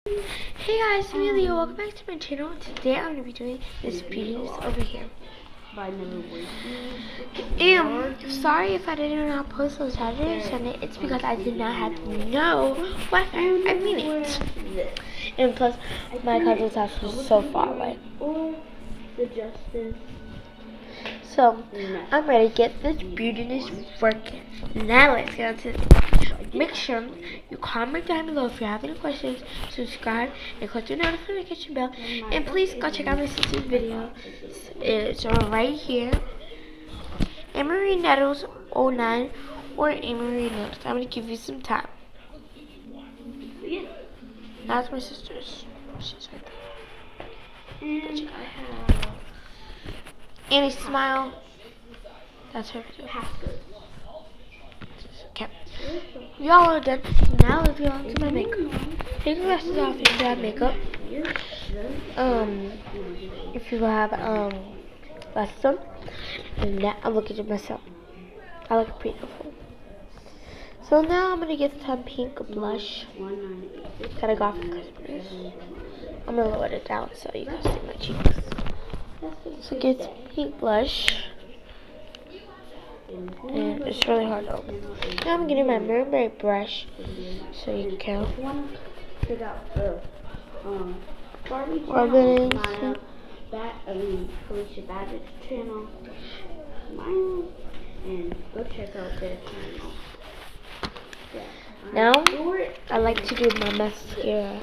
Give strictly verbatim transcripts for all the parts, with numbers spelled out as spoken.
Hey guys, it's me Leo. Welcome back to my channel. Today I'm going to be doing this beauty over here. And sorry if I didn't not post on Saturday or Sunday. It's because I did not have no Wi-Fi. I mean it. And plus, my cousin's house was so far away. So, I'm ready to get this beautiness working. Now let's get into it. Make sure you comment down below if you have any questions, subscribe, and click the notification bell. And please go check out my sister's video. It's right here. Amory Nettles oh nine or Amory Nettles. I'm going to give you some time. That's my sister's. She's right there. And I have Annie Smile. That's her video. Okay. Y'all are done. Now let's go on to my makeup. Take your glasses off if you have makeup. Um, if you have um glasses on. And now I'm looking at myself. I look beautiful. So now I'm gonna get some pink blush. That I got from Christmas. I'm gonna lower it down so you can see my cheeks. So get some pink blush. And it's really hard to open. Now I'm getting my Burberry brush so you can check out the um Barbie channel, Maya, that I mean Felicia Babbitt's channel, mine, and go check out their channel. Yeah. Now I like to do my mascara.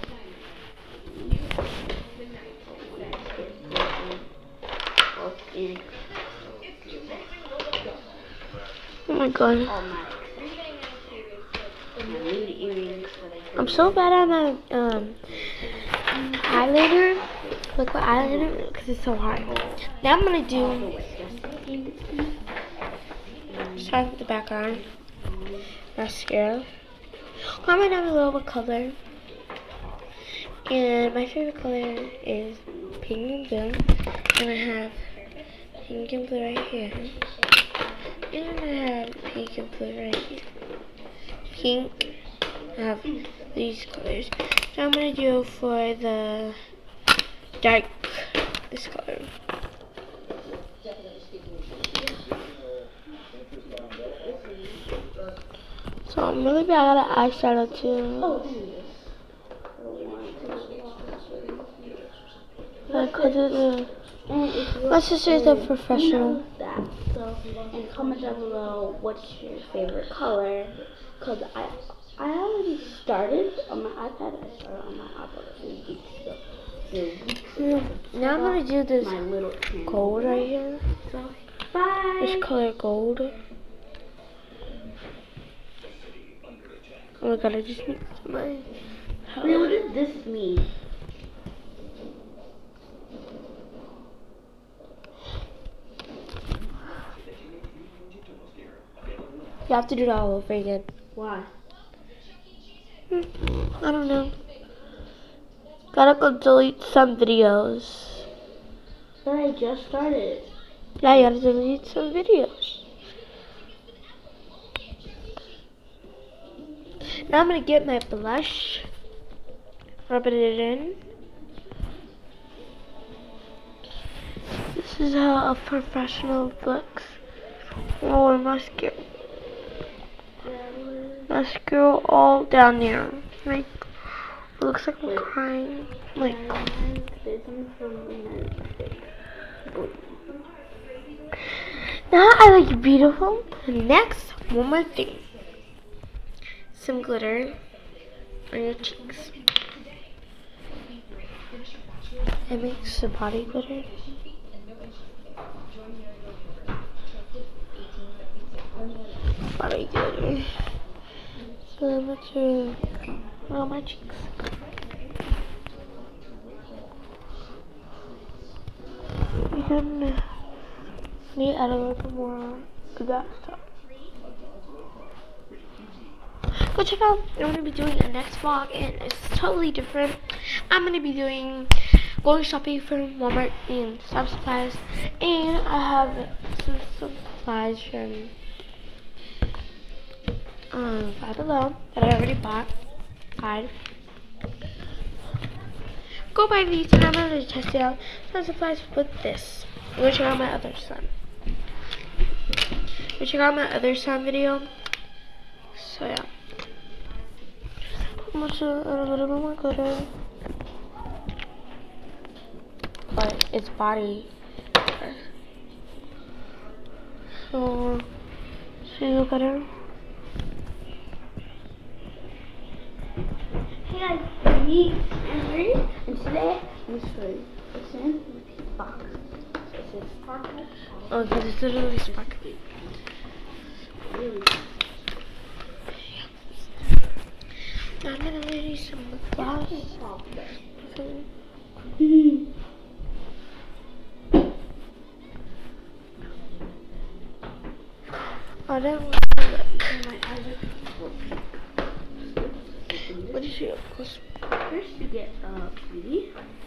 Oh my god. I'm so bad at my um, eyeliner, liquid eyeliner, because it's so hard. Now I'm going to do, start with the background, mascara. Comment down below what color. And my favorite color is pink and blue. And I have pink and blue right here. And I have pink and blue right here. Pink. I have these colors. So I'm going to do for the dark, this color. So I'm really bad at eyeshadow too. Because it's my sister is a professional. That. So, and comment down below what's your favorite color. Because I I already started on my iPad. I started on my iPad a few weeks ago. Yeah. Now I'm going to do this my little gold right here. So, bye. This color gold. Oh my god, I just mixed my Dude, this is me. You have to do that all over again. Why? Hmm, I don't know. Gotta go delete some videos. But I just started. Yeah, you gotta delete some videos. Now I'm gonna get my blush, rubbing it in. This is how a professional looks. Oh, mascara. Mascara all down there. Like, it looks like I'm crying. Like, now I look beautiful. Next, one more thing. Some glitter on your cheeks. It makes the body glitter. Body glitter. So I'm going to put on my cheeks. And need to add a little bit more to that stuff. Go check out, I'm going to be doing a next vlog, and it's totally different. I'm going to be doing, going shopping from Walmart and some supplies, and I have some, some supplies from um, Five Below that I already bought. Five. go buy these and I'm gonna test it out. That supplies with this. I'm gonna check out my other son. I'm gonna check out my other son video. So yeah. I'm gonna show a little bit more glitter. But it's body. So see the glitter. Hey guys, me and Marie, and today I'm going to show you what's in the box. So it says sparkle. Oh, this is literally sparkly. Really? I'm gonna read some lip gloss. Mm-hmm. I don't want to look. My eyes are what is your first? First you get a beauty.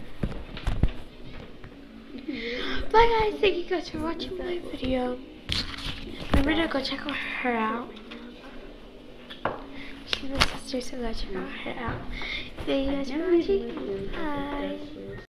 Bye guys, thank you guys for watching my video. Remember to go check her out. She's my sister, so go check her out. Thank you guys for watching. Bye.